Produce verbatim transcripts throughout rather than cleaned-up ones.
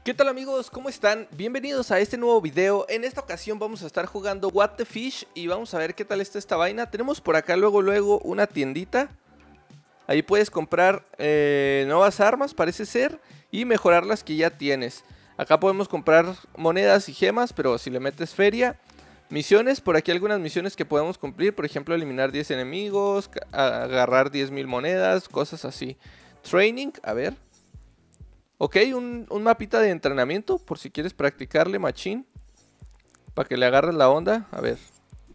¿Qué tal amigos? ¿Cómo están? Bienvenidos a este nuevo video. En esta ocasión vamos a estar jugando What the Fish y vamos a ver qué tal está esta vaina. Tenemos por acá luego luego una tiendita. Ahí puedes comprar eh, nuevas armas, parece ser, y mejorar las que ya tienes. Acá podemos comprar monedas y gemas, pero si le metes feria. Misiones, por aquí algunas misiones que podemos cumplir, por ejemplo eliminar diez enemigos, agarrar diez mil monedas, cosas así. Training, a ver. Ok, un, un mapita de entrenamiento, por si quieres practicarle machín. Para que le agarres la onda, a ver.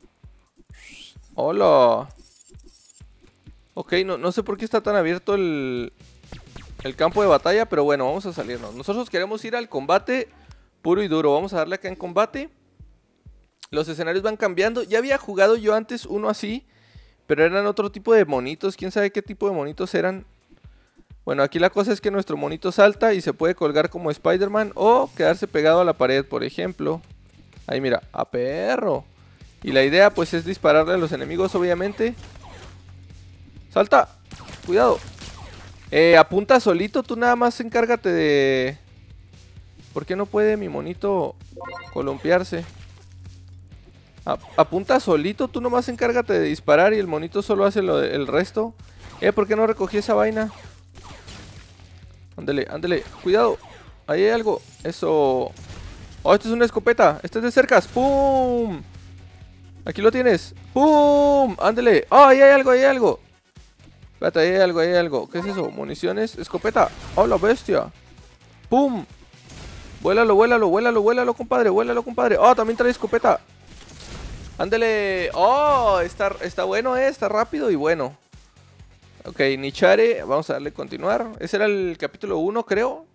¡Hola! Ok, no, no sé por qué está tan abierto el, el campo de batalla, pero bueno, vamos a salirnos. Nosotros queremos ir al combate puro y duro, vamos a darle acá en combate. Los escenarios van cambiando, ya había jugado yo antes uno así, pero eran otro tipo de monitos, quién sabe qué tipo de monitos eran. Bueno, aquí la cosa es que nuestro monito salta y se puede colgar como Spider-Man o quedarse pegado a la pared, por ejemplo. Ahí mira, a perro. Y la idea pues es dispararle a los enemigos, obviamente. ¡Salta! ¡Cuidado! Eh, apunta solito, tú nada más encárgate de... ¿Por qué no puede mi monito columpiarse? A apunta solito, tú nomás encárgate de disparar y el monito solo hace lo de el resto. Eh, ¿por qué no recogí esa vaina? Ándale, ándale, cuidado. Ahí hay algo, eso. Oh, esto es una escopeta, este es de cercas. ¡Pum! Aquí lo tienes. ¡Pum! Ándale. Oh, ahí hay algo, ahí hay algo. Espérate, ahí hay algo, ahí hay algo. ¿Qué es eso? Municiones, escopeta. ¡Oh, la bestia! ¡Pum! Vuélalo, vuélalo, vuélalo, vuélalo, compadre, vuélalo, compadre. Oh, también trae escopeta. Ándale. Oh, está, está bueno, eh, está rápido y bueno. Ok, Nichare, vamos a darle continuar. Ese era el capítulo uno, creo.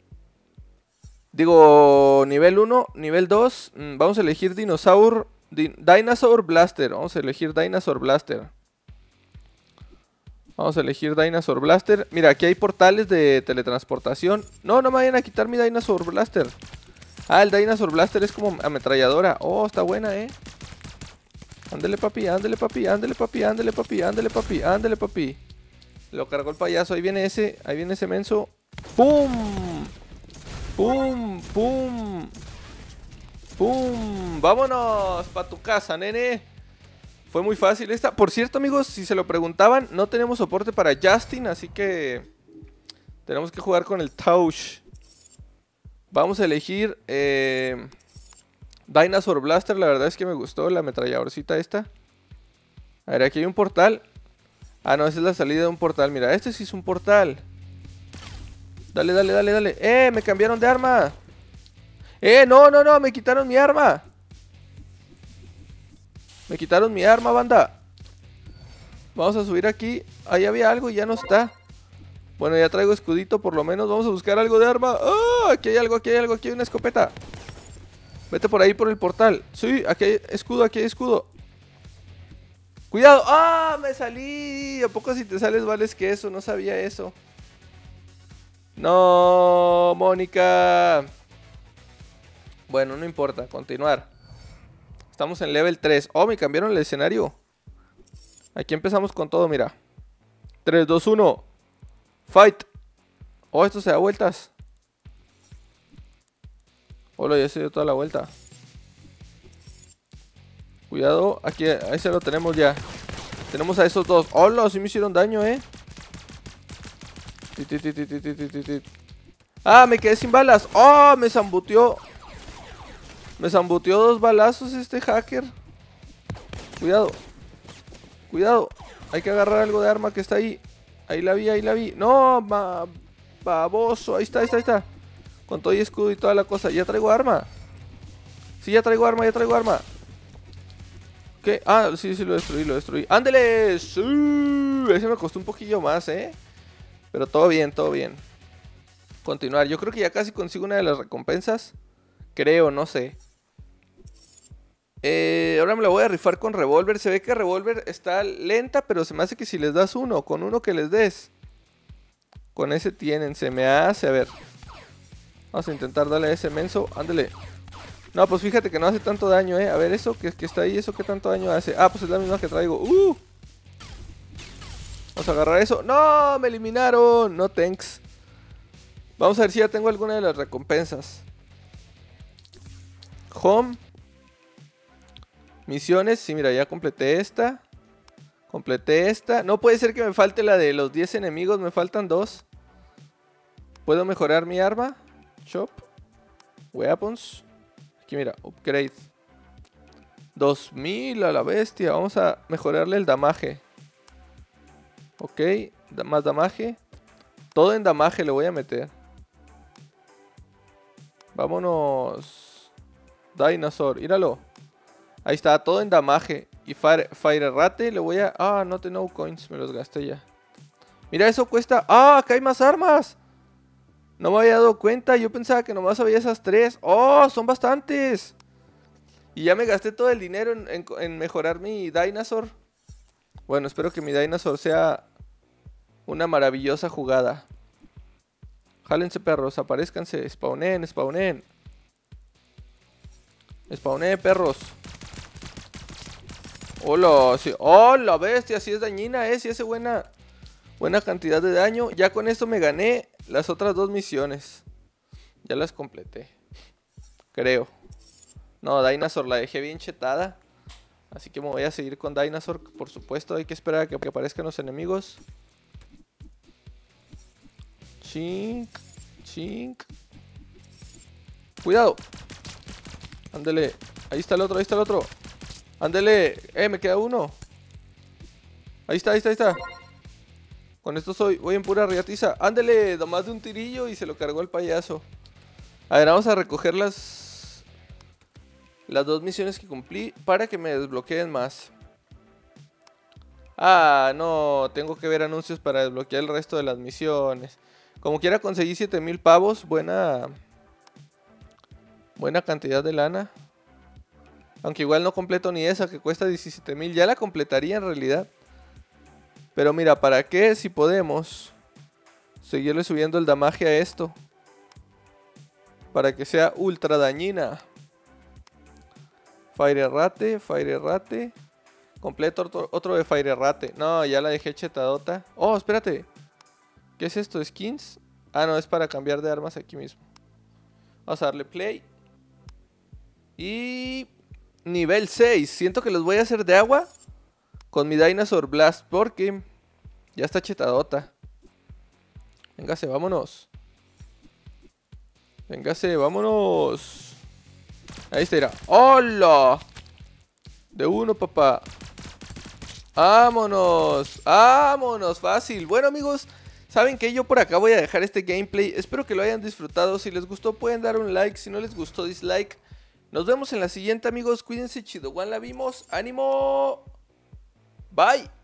Digo, nivel uno, nivel dos. mmm, Vamos a elegir Dinosaur Di Dinosaur Blaster. Vamos a elegir Dinosaur Blaster. Vamos a elegir Dinosaur Blaster. Mira, aquí hay portales de teletransportación. No, no me vayan a quitar mi Dinosaur Blaster. Ah, el Dinosaur Blaster es como ametralladora. Oh, está buena, eh. Ándele papi, ándele papi, ándele papi, ándele papi, ándele papi, ándele papi. Lo cargó el payaso, ahí viene ese, ahí viene ese menso. ¡Pum! ¡Pum! ¡Pum! ¡Pum! ¡Vámonos! Pa' tu casa, nene. Fue muy fácil esta. Por cierto, amigos, si se lo preguntaban, no tenemos soporte para Justin, así que tenemos que jugar con el Touch. Vamos a elegir eh, Dinosaur Blaster, la verdad es que me gustó la ametralladorcita esta. A ver, aquí hay un portal. Ah, no, esa es la salida de un portal. Mira, este sí es un portal. Dale, dale, dale, dale. ¡Eh! Me cambiaron de arma. ¡Eh! No, no, no. Me quitaron mi arma. Me quitaron mi arma, banda. Vamos a subir aquí. Ahí había algo y ya no está. Bueno, ya traigo escudito por lo menos. Vamos a buscar algo de arma. ¡Ah! Aquí hay algo, aquí hay algo. Aquí hay una escopeta. Vete por ahí, por el portal. Sí, aquí hay escudo, aquí hay escudo. ¡Cuidado! ¡Ah! ¡Me salí! ¿A poco si te sales vales que eso? No sabía eso. ¡No, Mónica! Bueno, no importa. Continuar. Estamos en level tres. ¡Oh, me cambiaron el escenario! Aquí empezamos con todo, mira. tres, dos, uno. ¡Fight! ¡Oh, esto se da vueltas! ¡Hola! Ya se dio toda la vuelta. Cuidado, aquí, ahí se lo tenemos ya. Tenemos a esos dos. ¡Hola! Sí me hicieron daño, eh. ¡Ah! Me quedé sin balas. ¡Oh! Me zambuteó. Me zambuteó dos balazos este hacker. Cuidado. Cuidado. Hay que agarrar algo de arma que está ahí. Ahí la vi, ahí la vi. ¡No! Ma baboso. Ahí está, ahí está, ahí está. Con todo y escudo y toda la cosa. Ya traigo arma. Sí, ya traigo arma, ya traigo arma. ¿Qué? Ah, sí, sí, lo destruí, lo destruí. ¡Ándele! ¡Sí! Ese me costó un poquillo más, ¿eh? Pero todo bien, todo bien. Continuar. Yo creo que ya casi consigo una de las recompensas. Creo, no sé. Eh, ahora me la voy a rifar con revólver. Se ve que revólver está lenta, pero se me hace que si les das uno, con uno que les des, con ese tienen, se me hace. A ver. Vamos a intentar darle a ese menso. Ándele. No, pues fíjate que no hace tanto daño, eh. A ver, eso que, que está ahí, eso que tanto daño hace. Ah, pues es la misma que traigo. Uh. Vamos a agarrar eso. ¡No! Me eliminaron. No thanks. Vamos a ver si ya tengo alguna de las recompensas. Home. Misiones. Sí, mira, ya completé esta. Completé esta. No puede ser que me falte la de los diez enemigos. Me faltan dos. ¿Puedo mejorar mi arma? Shop. Weapons. Aquí mira, upgrade. dos mil a la bestia. Vamos a mejorarle el damaje. Ok, más damaje. Todo en damaje le voy a meter. Vámonos. Dinosaur, míralo. Ahí está, todo en damaje. Y Fire, Fire Rate le voy a... Ah, no tengo coins, me los gasté ya. Mira, eso cuesta... Ah, acá hay más armas. No me había dado cuenta, yo pensaba que nomás había esas tres. Oh, son bastantes. Y ya me gasté todo el dinero en, en, en mejorar mi Dinosaur. Bueno, espero que mi Dinosaur sea una maravillosa jugada. Jálense, perros, aparezcanse. Spawnen, spawnen. Spawnen, perros. Hola, sí. Hola, bestia, sí es dañina, eh. Sí hace buena, buena cantidad de daño. Ya con esto me gané las otras dos misiones. Ya las completé. Creo. No, Dinosaur la dejé bien chetada. Así que me voy a seguir con Dinosaur. Por supuesto, hay que esperar a que aparezcan los enemigos. Chink, chink. Cuidado. Ándele. Ahí está el otro, ahí está el otro. Ándele. Eh, me queda uno. Ahí está, ahí está, ahí está. Con esto soy, voy en pura riatiza. Ándele, nomás de un tirillo y se lo cargó el payaso. A ver, vamos a recoger las... Las dos misiones que cumplí para que me desbloqueen más. Ah, no, tengo que ver anuncios para desbloquear el resto de las misiones. Como quiera conseguí siete mil pavos, buena... Buena cantidad de lana. Aunque igual no completo ni esa que cuesta diecisiete mil. Ya la completaría en realidad. Pero mira, ¿para qué si podemos seguirle subiendo el damaje a esto? Para que sea ultra dañina. Fire Rate, Fire Rate. Completo otro, otro de Fire Rate. No, ya la dejé chetadota. Oh, espérate. ¿Qué es esto? ¿Skins? Ah, no, es para cambiar de armas aquí mismo. Vamos a darle play. Y... nivel seis. Siento que los voy a hacer de agua con mi Dinosaur Blast porque ya está chetadota. Véngase, vámonos. Véngase, vámonos. Ahí está, irá. ¡Hola! De uno, papá. ¡Vámonos! ¡Vámonos! Fácil. Bueno, amigos, saben que yo por acá voy a dejar este gameplay. Espero que lo hayan disfrutado. Si les gustó pueden dar un like. Si no les gustó, dislike. Nos vemos en la siguiente, amigos. Cuídense, chido. Juan, la vimos. ¡Ánimo! Bye.